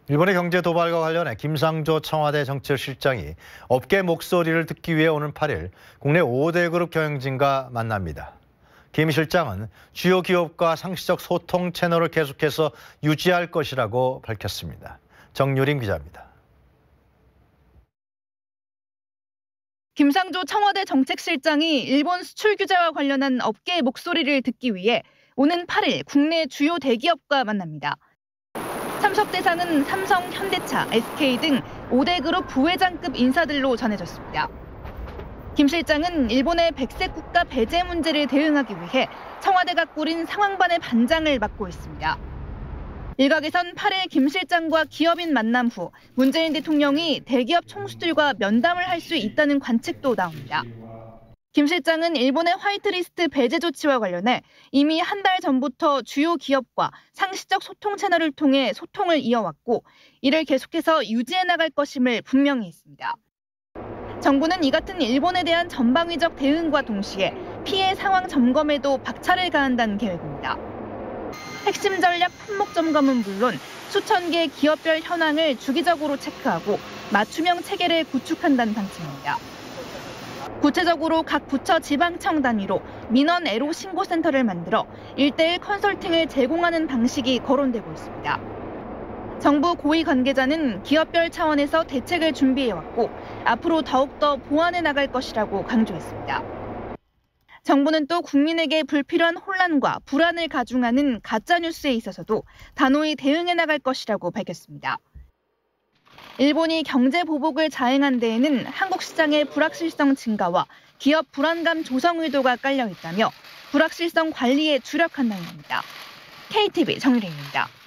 일본의 경제 도발과 관련해 김상조 청와대 정책실장이 업계 목소리를 듣기 위해 오는 8일 국내 5대 그룹 경영진과 만납니다. 김 실장은 주요 기업과 상시적 소통 채널을 계속해서 유지할 것이라고 밝혔습니다. 정유림 기자입니다. 김상조 청와대 정책실장이 일본 수출 규제와 관련한 업계의 목소리를 듣기 위해 오는 8일 국내 주요 대기업과 만납니다. 참석 대상은 삼성, 현대차, SK 등 5대 그룹 부회장급 인사들로 전해졌습니다. 김 실장은 일본의 백색 국가 배제 문제를 대응하기 위해 청와대가 꾸린 상황반의 반장을 맡고 있습니다. 일각에선 8일 김 실장과 기업인 만남 후 문재인 대통령이 대기업 총수들과 면담을 할 수 있다는 관측도 나옵니다. 김 실장은 일본의 화이트리스트 배제 조치와 관련해 이미 한 달 전부터 주요 기업과 상시적 소통 채널을 통해 소통을 이어왔고 이를 계속해서 유지해 나갈 것임을 분명히 했습니다. 정부는 이 같은 일본에 대한 전방위적 대응과 동시에 피해 상황 점검에도 박차를 가한다는 계획입니다. 핵심 전략 품목 점검은 물론 수천 개의 기업별 현황을 주기적으로 체크하고 맞춤형 체계를 구축한다는 방침입니다. 구체적으로 각 부처 지방청 단위로 민원 애로 신고센터를 만들어 1:1 컨설팅을 제공하는 방식이 거론되고 있습니다. 정부 고위 관계자는 기업별 차원에서 대책을 준비해왔고 앞으로 더욱더 보완해 나갈 것이라고 강조했습니다. 정부는 또 국민에게 불필요한 혼란과 불안을 가중하는 가짜뉴스에 있어서도 단호히 대응해 나갈 것이라고 밝혔습니다. 일본이 경제 보복을 자행한 데에는 한국 시장의 불확실성 증가와 기업 불안감 조성 의도가 깔려 있다며 불확실성 관리에 주력한다는 겁니다. KTV 정유림입니다.